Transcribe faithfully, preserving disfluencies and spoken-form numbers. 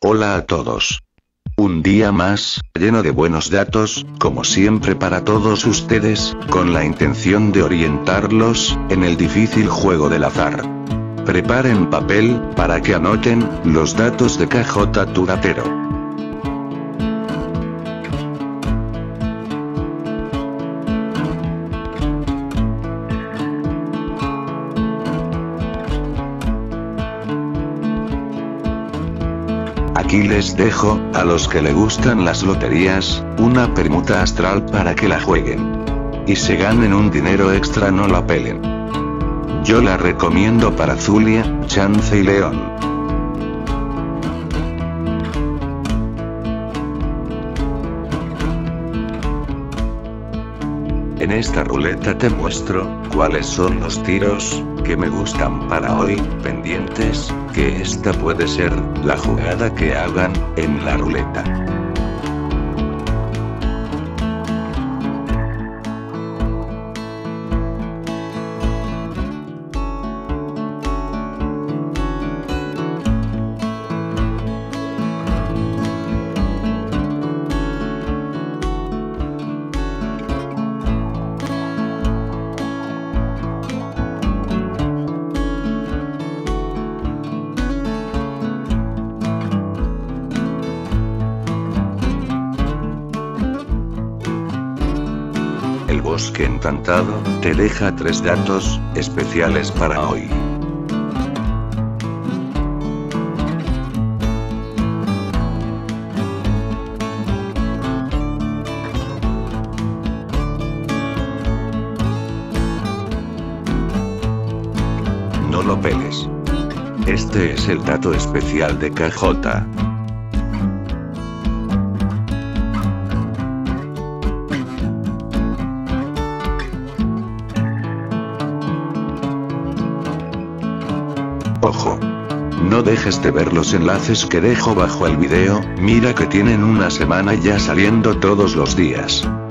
Hola a todos. Un día más, lleno de buenos datos, como siempre para todos ustedes, con la intención de orientarlos, en el difícil juego del azar. Preparen papel, para que anoten, los datos de K J Turatero. Aquí les dejo, a los que le gustan las loterías, una permuta astral para que la jueguen. Y se ganen un dinero extra, no la pelen. Yo la recomiendo para Zulia, Chance y León. En esta ruleta te muestro, cuáles son los tiros, que me gustan para hoy, pendientes, que esta puede ser, la jugada que hagan, en la ruleta. El bosque encantado, te deja tres datos, especiales para hoy. No lo peles. Este es el dato especial de K J. Ojo. No dejes de ver los enlaces que dejo bajo el video, mira que tienen una semana ya saliendo todos los días.